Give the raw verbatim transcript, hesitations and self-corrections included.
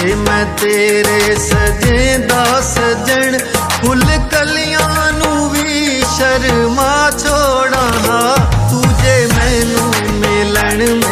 जे मैं तेरे सजेंदा सजन फुल कलियां नू भी शर्मा छोड़ा, तू जे मैनू मिलन